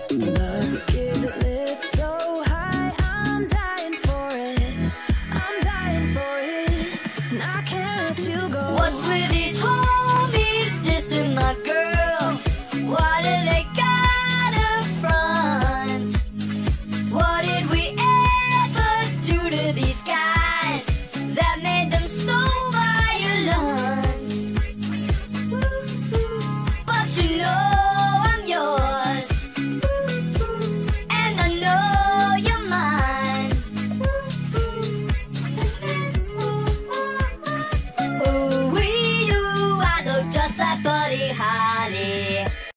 Love bucket list so high, I'm dying for it. I'm dying for it, and I can't let you go. What's with these homies dissing my girl? Why do they gotta front? What did we ever do to these guys that made